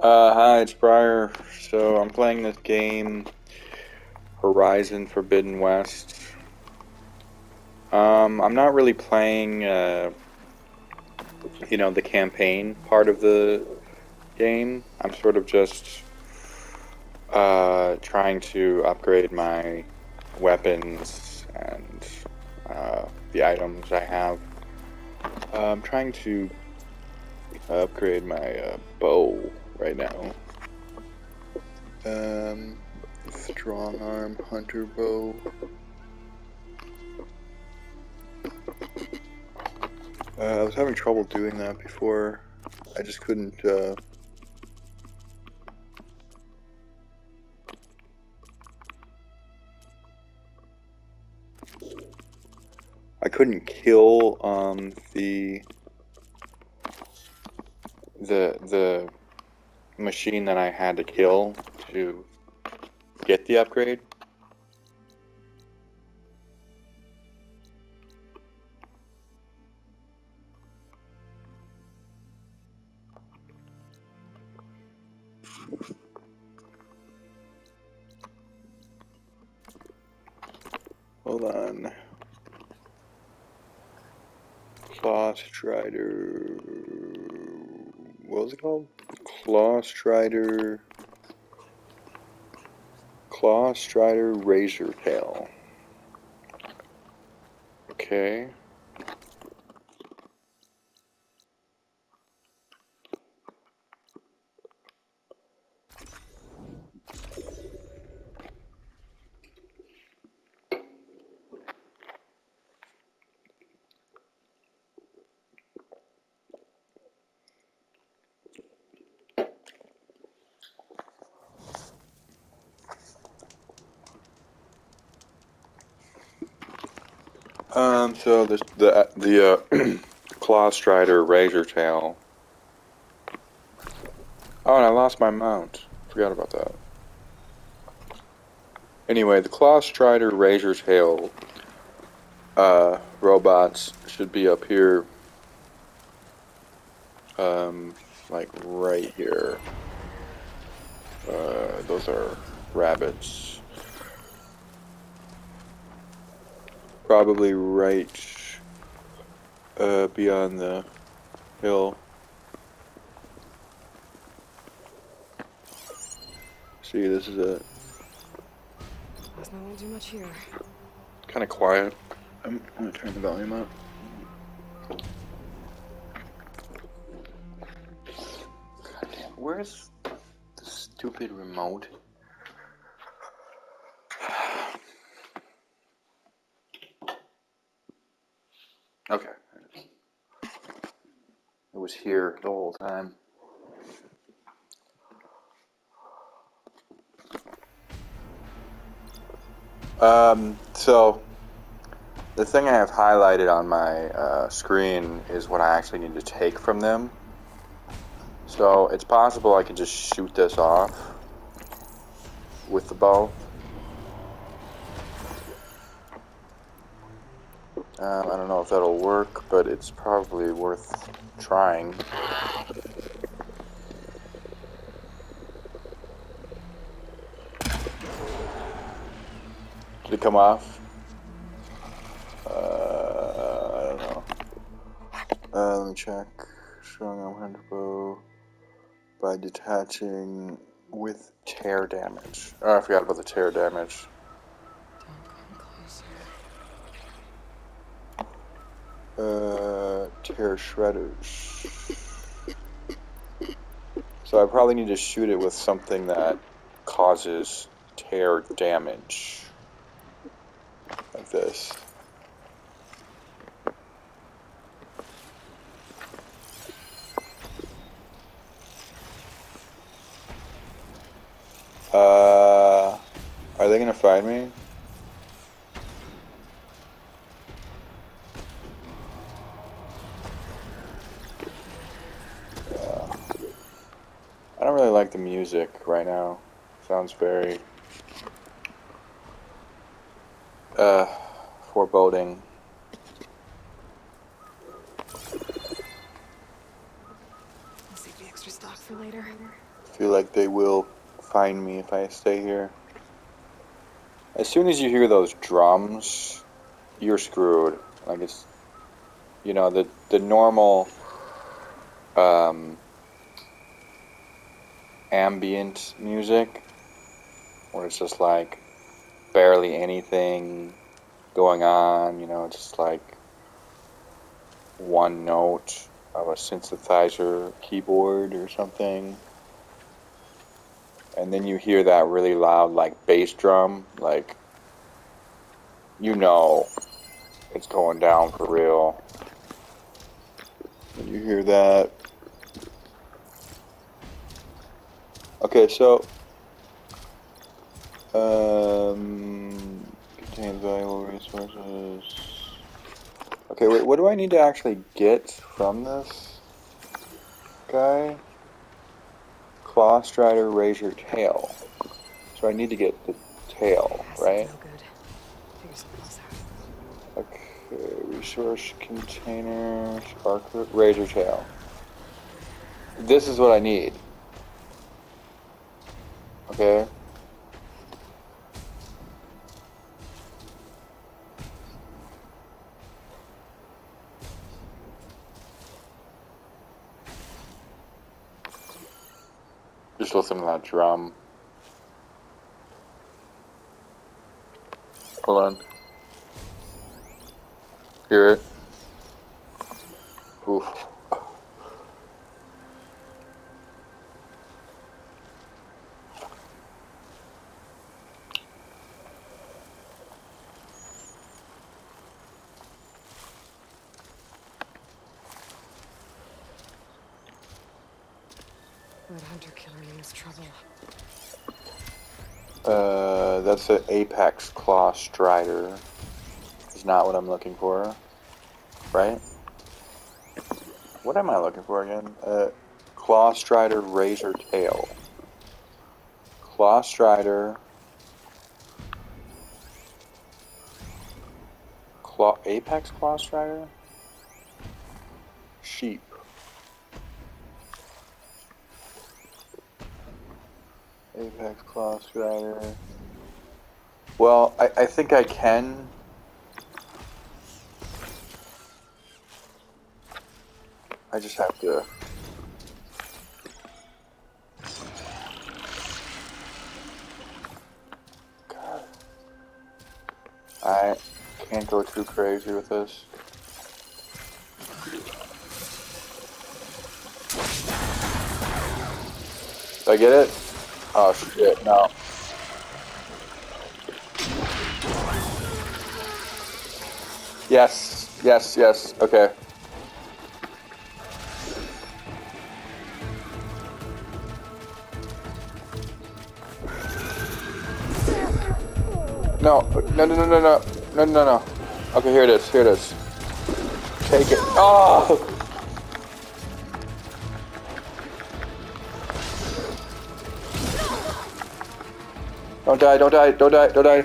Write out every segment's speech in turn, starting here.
Hi, it's Briar. So I'm playing this game, Horizon Forbidden West. I'm not really playing, the campaign part of the game. I'm sort of just trying to upgrade my weapons and the items I have. I'm trying to upgrade my bow right now. Strong arm hunter bow. I was having trouble doing that before. I just couldn't, I couldn't kill, the machine that I had to kill to get the upgrade. Hold on. Claw Strider. What was it called? Claw Strider. Claw Strider Razor Tail. Okay. So the Claw Strider Razor Tail. Oh, and I lost my mount. Forgot about that. Anyway, the Claw Strider Razor Tail robots should be up here, like right here. Those are rabbits. Probably right beyond the hill. See, this is it. There's not gonna do much here. Kind of quiet. I'm gonna turn the volume up. God damn, where's the stupid remote? Okay. It was here the whole time. So the thing I have highlighted on my screen is what I actually need to take from them. So it's possible I could just shoot this off with the bow. I don't know if that'll work, but it's probably worth trying. Did it come off? I don't know. Let me check. Strong arm hunter bow by detaching with tear damage. Oh, I forgot about the tear damage. Don't come closer. Tear shredders. So I probably need to shoot it with something that causes tear damage. Like this. Are they gonna find me? I don't really like the music right now. Sounds very foreboding. I'll save the extra stock for later. feel like they will find me if I stay here. As soon as you hear those drums, you're screwed. Like it's, you know, the normal ambient music, where it's just like barely anything going on. You know, just like one note of a synthesizer keyboard or something. And then you hear that really loud, like, bass drum, like, you know it's going down for real. When you hear that. Okay, so, contains valuable resources. Okay, wait, what do I need to actually get from this guy? Claw Strider, Razor Tail. So I need to get the tail, right? No good. Figure something else out. Okay, resource container, sparkler, Razor Tail. This is what I need. Okay. Just listen to that drum. Hold on. Hear it? Oof. That hunter killer means trouble. That's an Apex Claw Strider. Is not what I'm looking for, right? What am I looking for again? Claw Strider, Razor Tail. Claw Strider. Apex Claw Strider? Sheep. Apex Claw Strider. Well, I think I can. I just have to. God. I can't go too crazy with this. Did I get it? Oh shit, no. Yes, yes, yes, okay. No, no, no, no, no, no, no, no, no. Okay, here it is, here it is. Take it. Oh! Don't die, don't die, don't die, don't die.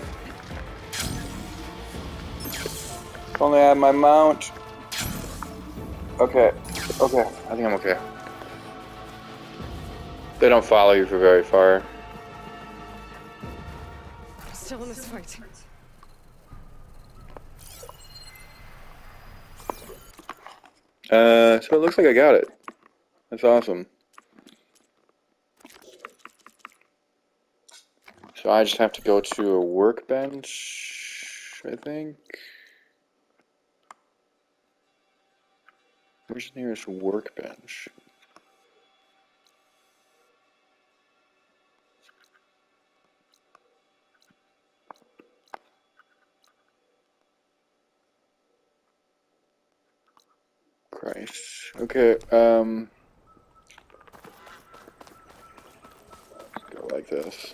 If only I had my mount. Okay, okay, I think I'm okay. They don't follow you for very far. I'm still in this fight. So it looks like I got it. That's awesome. So I just have to go to a workbench, I think. Where's the nearest workbench? Christ. Okay, go like this.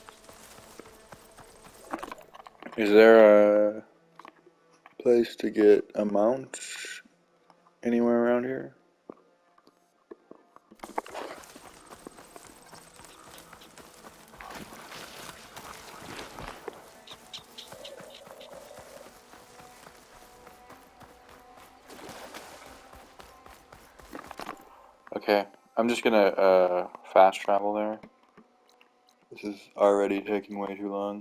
Is there a place to get a mount anywhere around here? Okay, I'm just gonna fast travel there. This is already taking way too long.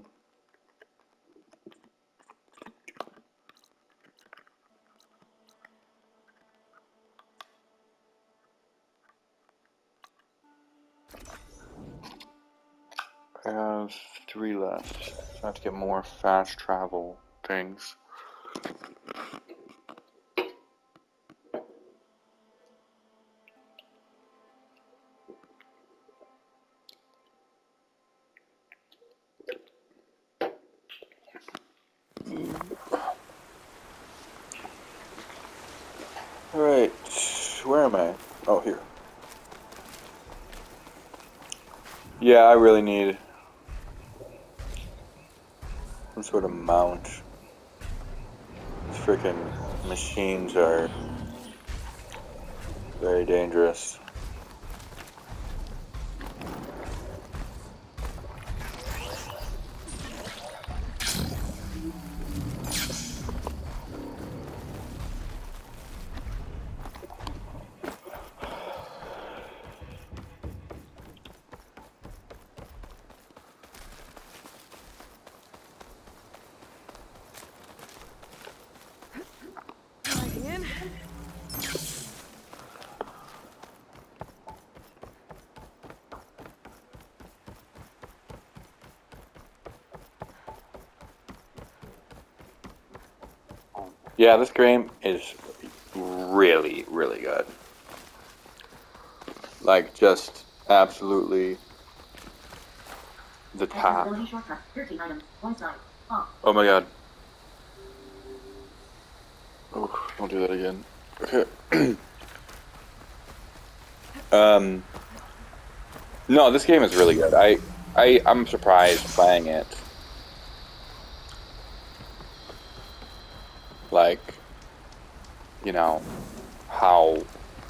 I have 3 left, so I have to get more fast travel things. Alright, where am I? Oh, here. Yeah, I really need some sort of mount. These freaking machines are very dangerous. Diving in. Yeah, this game is really, really good. Like, just absolutely the top. Oh my god. Oh, don't do that again. Okay. No, this game is really good. I'm surprised playing it. Like, you know, how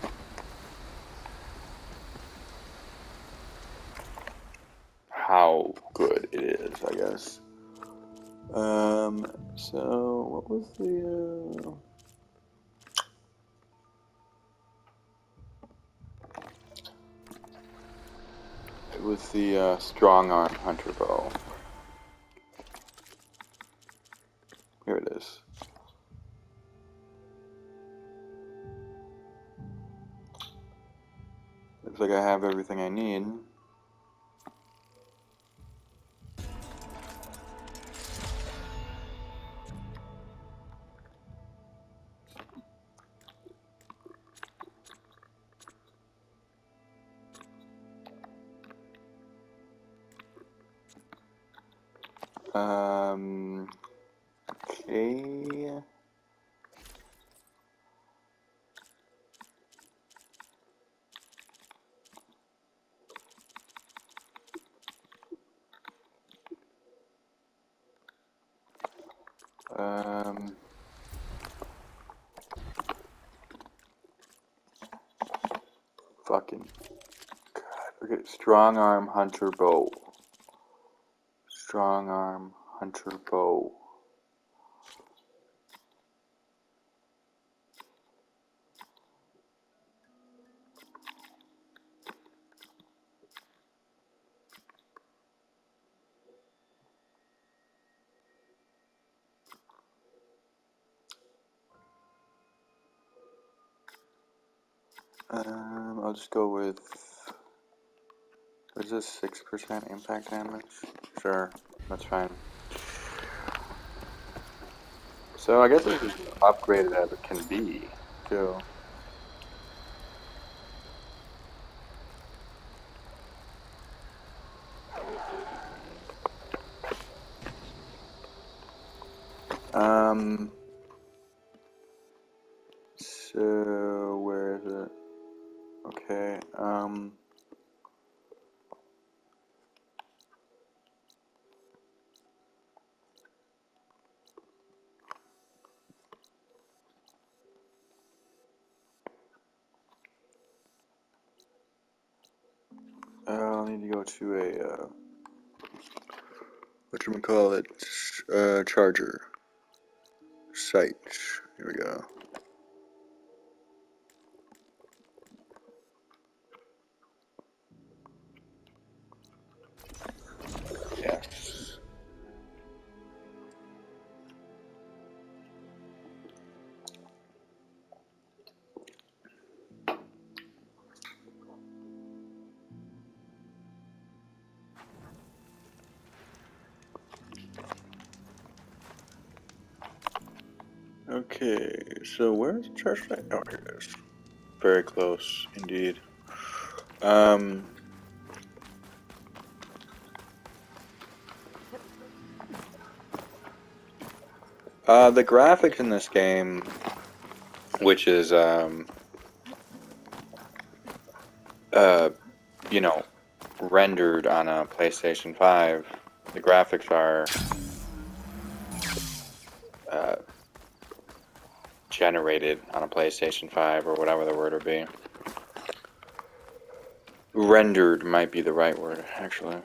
good it is, I guess. So what was the it was the strong arm hunter bow. Here it is. Looks like I have everything I need. Okay. Fucking God. Okay, strong arm hunter bow. Strong arm hunter bow. I'll just go with. Is this 6% impact damage? Sure, that's fine. So I guess this is upgraded as it can be, too. So where is it? Okay, I'll need to go to a, whatchamacallit, charger site. Here we go. Yes. Okay, so where's the church site? Oh, here it is. Very close, indeed. The graphics in this game, which is, you know, rendered on a PlayStation 5, the graphics are, generated on a PlayStation 5, or whatever the word would be. Rendered might be the right word, actually.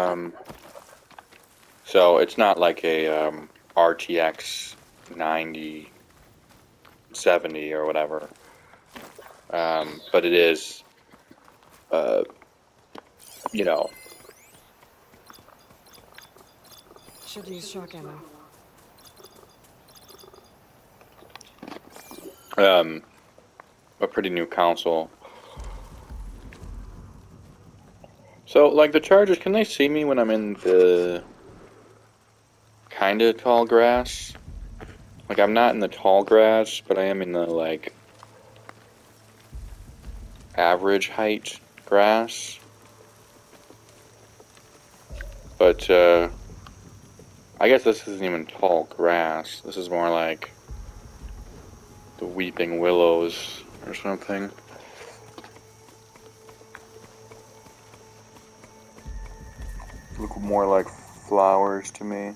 So it's not like a, RTX 9070 or whatever. But it is, you know, Should use shock ammo. a pretty new console. So, like, the Chargers, can they see me when I'm in the kinda tall grass? Like, I'm not in the tall grass, but I am in the, like, average height grass. But, I guess this isn't even tall grass. This is more like the weeping willows or something. Look more like flowers to me.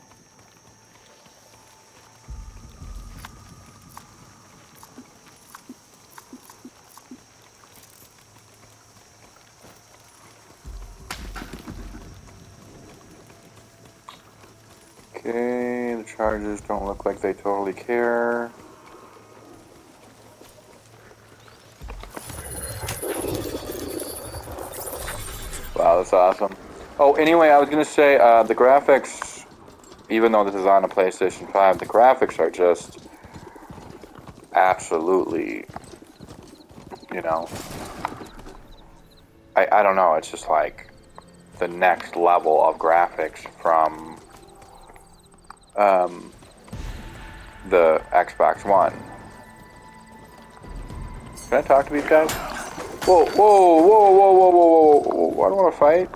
Okay, the Chargers don't look like they totally care. Wow, that's awesome. Oh, anyway, I was gonna say, the graphics, even though this is on a PlayStation 5, the graphics are just absolutely, you know, I don't know, it's just like the next level of graphics from, the Xbox One. Can I talk to these guys? Whoa, whoa, whoa, whoa, whoa, whoa, whoa, whoa, I don't want to fight.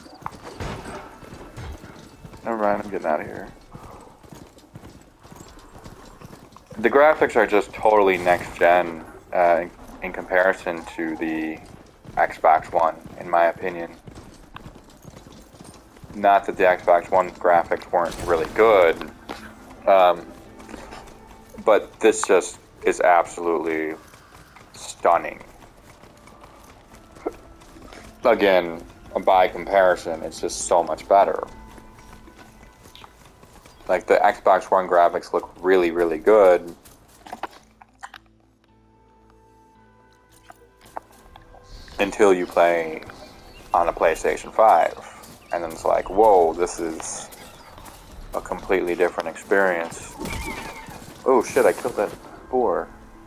Never mind, I'm getting out of here. The graphics are just totally next gen, in comparison to the Xbox One, in my opinion. Not that the Xbox One graphics weren't really good, but this just is absolutely stunning. Again, by comparison, it's just so much better. Like, the Xbox One graphics look really, really good. Until you play on a PlayStation 5. And then it's like, whoa, this is a completely different experience. Oh shit, I killed that boar.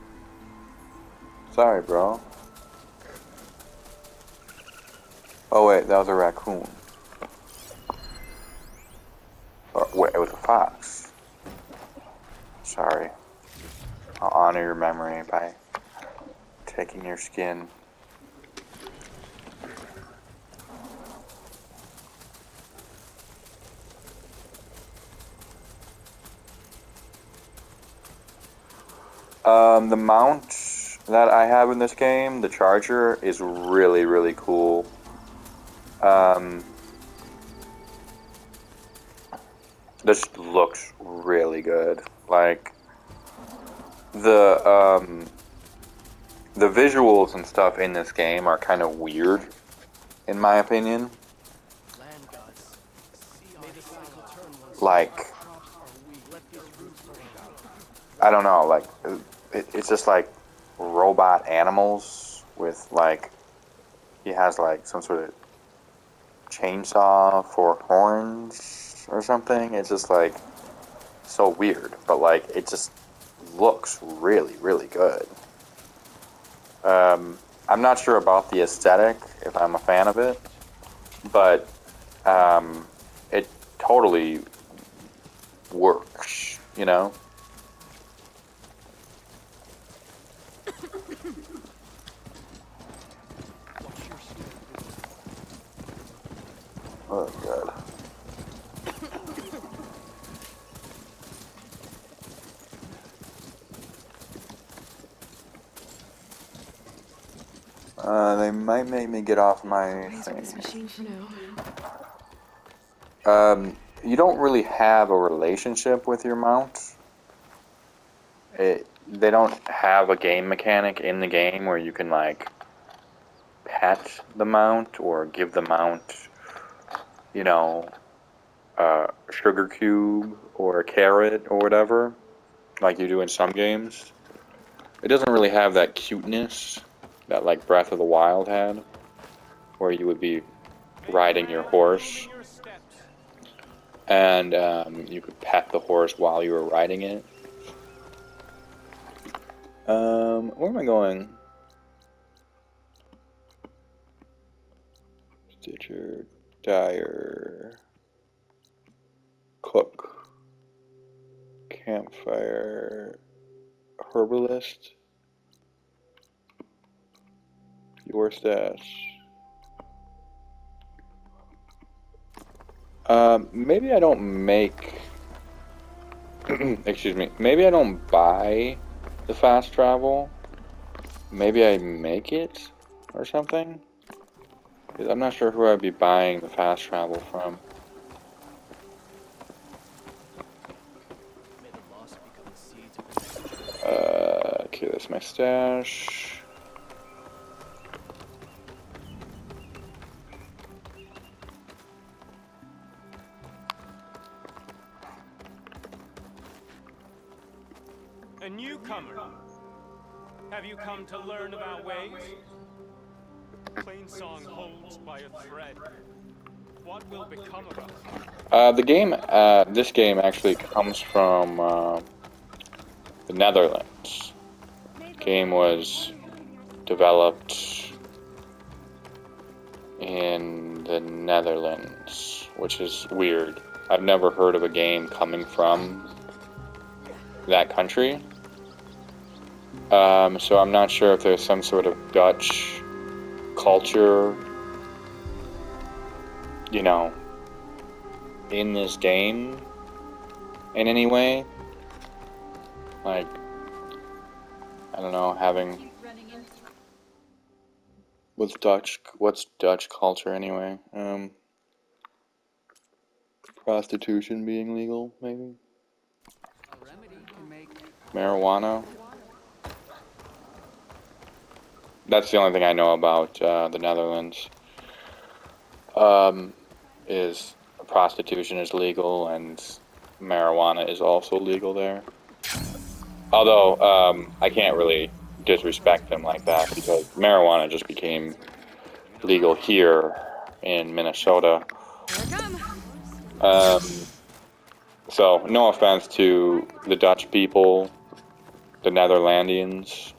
Sorry, bro. Oh wait, that was a raccoon. Or wait, it was a fox. Sorry. I'll honor your memory by taking your skin. The mount that I have in this game, the Charger, is really, really cool. This looks really good. Like, the visuals and stuff in this game are kind of weird, in my opinion. Like, I don't know, like, it's just like robot animals with, like, he has like some sort of chainsaw for horns or something. It's just like so weird, but like it just looks really, really good. I'm not sure about the aesthetic, if I'm a fan of it, but it totally works, you know? Oh, God. They might make me get off my Answer this thing. machine for now. You don't really have a relationship with your mount. They don't have a game mechanic in the game where you can, like, pet the mount or give the mount, you know, a sugar cube or a carrot or whatever, like you do in some games. It doesn't really have that cuteness that, like, Breath of the Wild had, where you would be riding your horse and you could pet the horse while you were riding it. Where am I going? Stitcher, Dyer, Cook, Campfire, Herbalist, Your Stash. Maybe I don't make... excuse me. Maybe I don't buy the fast travel. Maybe I make it or something. Because I'm not sure who I'd be buying the fast travel from. Okay, that's my stash. A newcomer. Have you come to learn about ways? Plainsong holds by a thread. What will become of us? This game actually comes from the Netherlands. The game was developed in the Netherlands, which is weird. I've never heard of a game coming from that country. So I'm not sure if there's some sort of Dutch culture, you know, in this game in any way. Like, I don't know, having... what's Dutch culture anyway? Prostitution being legal, maybe? Marijuana? That's the only thing I know about the Netherlands. Is prostitution is legal and marijuana is also legal there. Although, I can't really disrespect them like that because marijuana just became legal here in Minnesota. So, no offense to the Dutch people, the Netherlandians.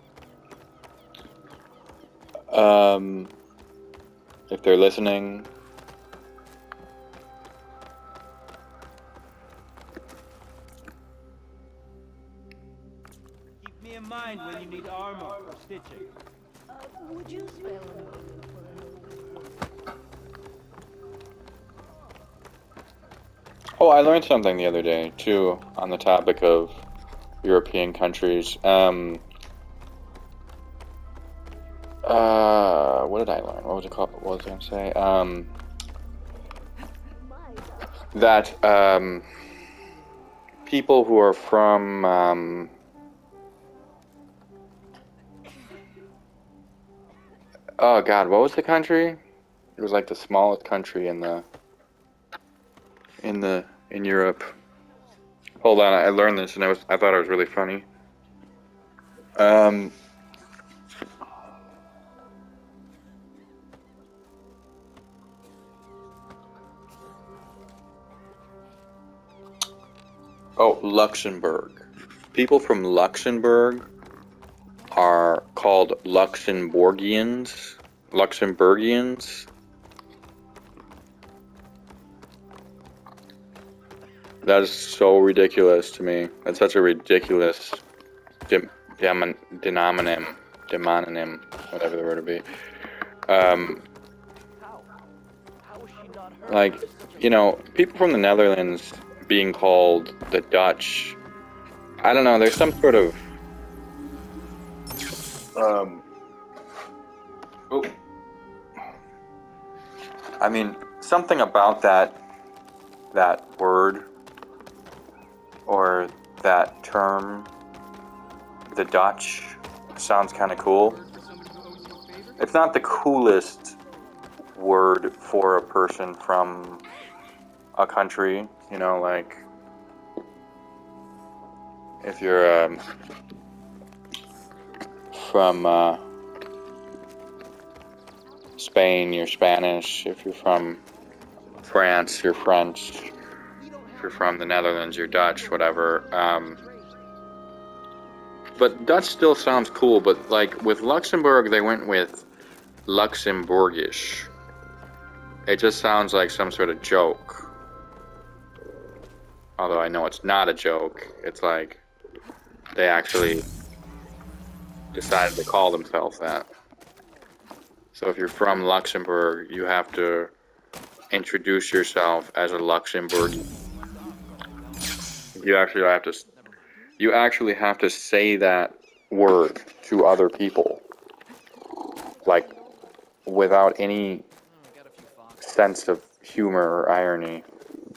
If they're listening. Keep me in mind when you need armor or stitching. Would you spell Oh, I learned something the other day, too, on the topic of European countries. What did I learn? What was it called? What was I going to say? That, people who are from, oh God, what was the country? It was like the smallest country in Europe. Hold on, I learned this and I thought it was really funny. Oh, Luxembourg. People from Luxembourg are called Luxembourgians. Luxembourgians. That is so ridiculous to me. That's such a ridiculous demonym, whatever the word would be. Like, you know, people from the Netherlands being called the Dutch. I don't know. There's some sort of I mean, something about that word or that term, the Dutch, sounds kind of cool. It's not the coolest word for a person from a country, you know, like if you're from Spain, you're Spanish. If you're from France, you're French. If you're from the Netherlands, you're Dutch, whatever. But Dutch still sounds cool, but like with Luxembourg, they went with Luxembourgish. It just sounds like some sort of joke. Although I know it's not a joke. It's like they actually decided to call themselves that. So if you're from Luxembourg, you have to introduce yourself as a Luxembourgian. You actually have to say that word to other people, like without any sense of humor or irony.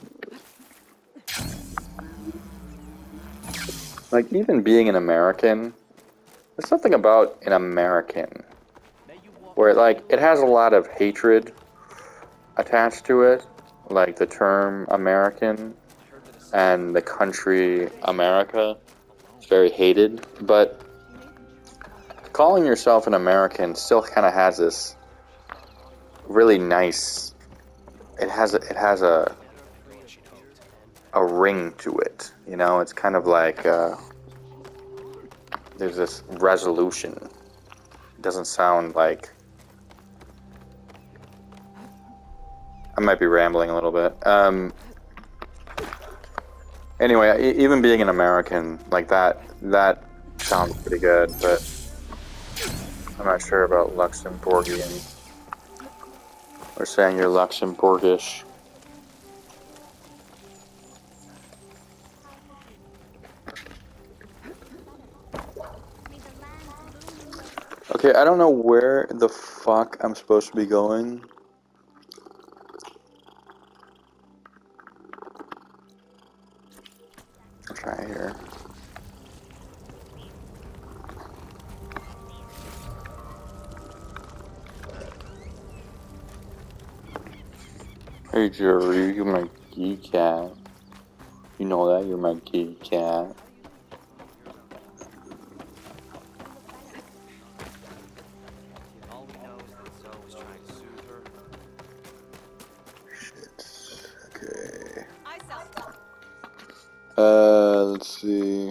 Like even being an American, there's something about an American where like it has a lot of hatred attached to it, like the term American and the country America. It's very hated, but calling yourself an American still kind of has this really nice. It has a ring to it, you know. It's kind of like there's this resolution. It doesn't sound like. I might be rambling a little bit. Anyway, even being an American like that sounds pretty good, but I'm not sure about Luxembourgian. Or saying you're Luxembourgish. Okay, I don't know where the fuck I'm supposed to be going. I'll try here. Hey Jerry, you're my geek cat. You know that, you're my geek cat. Shit. Okay. Let's see.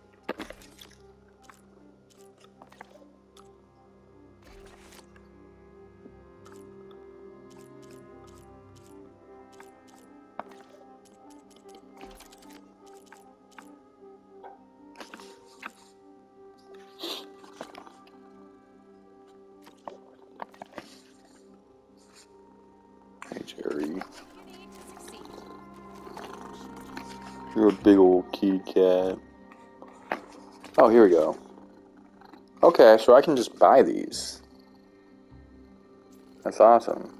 Hey Jerry. You're a big old kitty cat. Oh, here we go. Okay, so I can just buy these. That's awesome.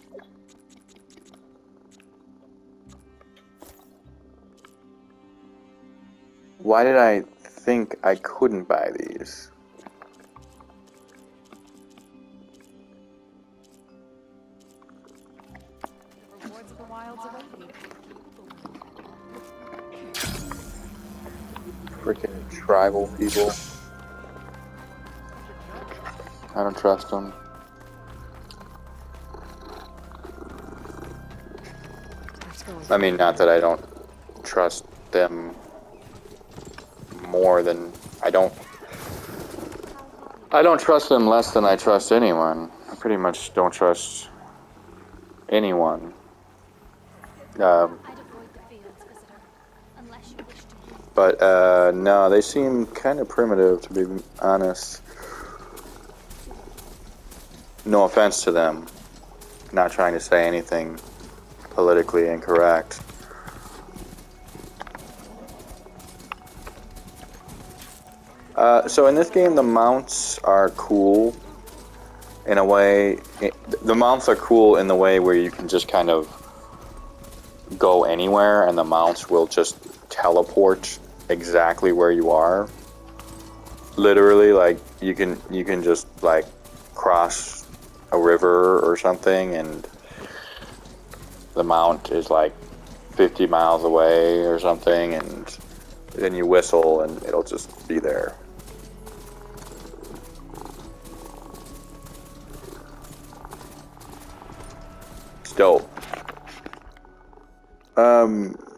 Why did I think I couldn't buy these? Rewards of the wilds await me. Freaking tribal people. I don't trust them. Let's go. I mean, not that I don't trust them more than I don't trust them less than I trust anyone. I pretty much don't trust anyone. I'd avoid the fields, visitor, unless you wish to leave. But no, they seem kind of primitive, to be honest. No offense to them. Not trying to say anything politically incorrect. So in this game, the mounts are cool in a way. The mounts are cool in the way where you can just kind of go anywhere and the mounts will just teleport exactly where you are. Literally, like you can just like cross a river or something and the mount is like 50 miles away or something, and then you whistle and it'll just be there. It's dope.